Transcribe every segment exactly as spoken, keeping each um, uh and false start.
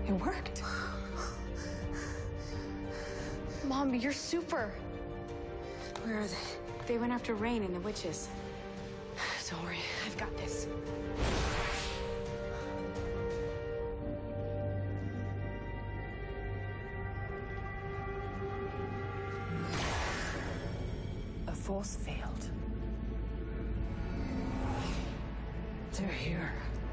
It worked. Mom, you're super. Where are they? They went after Rain and the witches. Don't worry, I've got this. A force field. They're here.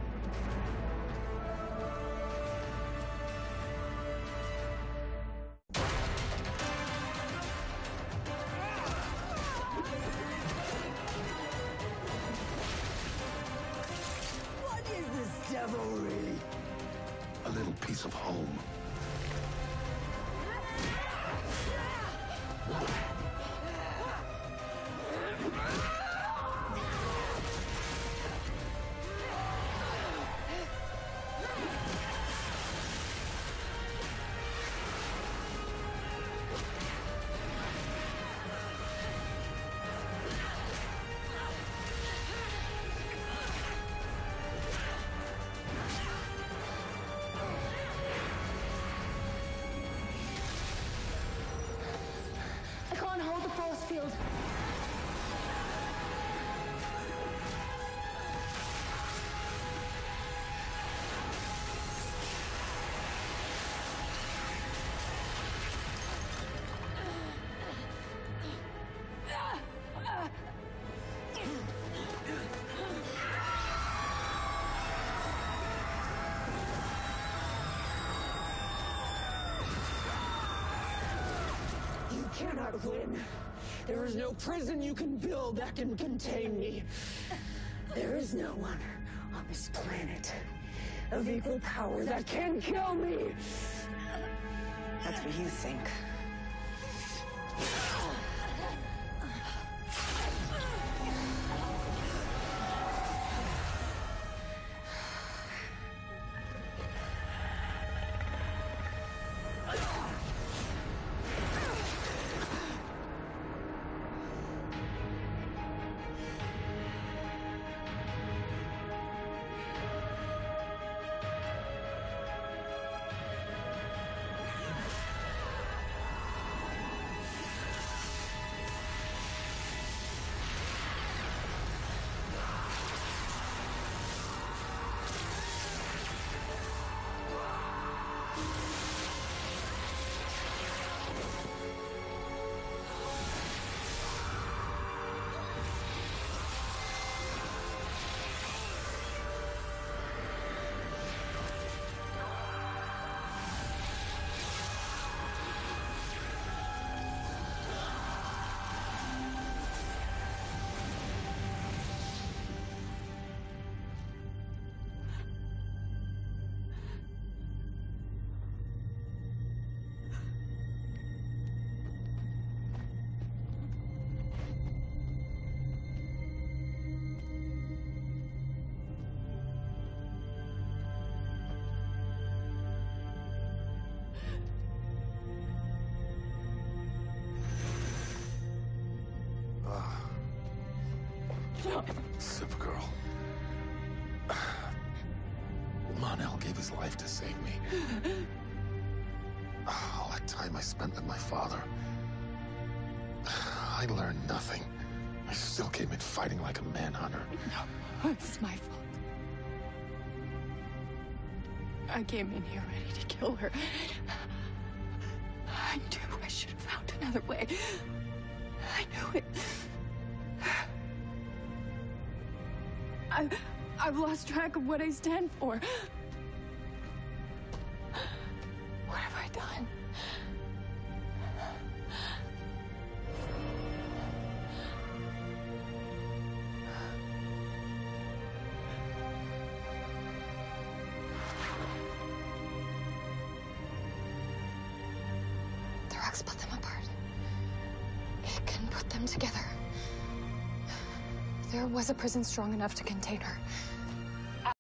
What is this devilry? A little piece of home. I can't hold the force field. You cannot win. There is no prison you can build that can contain me. There is no one on this planet of equal power that can kill me. That's what you think. Supergirl. Mon-El gave his life to save me. All that time I spent with my father, I learned nothing. I still came in fighting like a manhunter. No, it's my fault. I came in here ready to kill her. I knew I should have found another way. I knew it. I, I've lost track of what I stand for. What have I done? The Rex split them apart. It can put them together. There was a prison strong enough to contain her.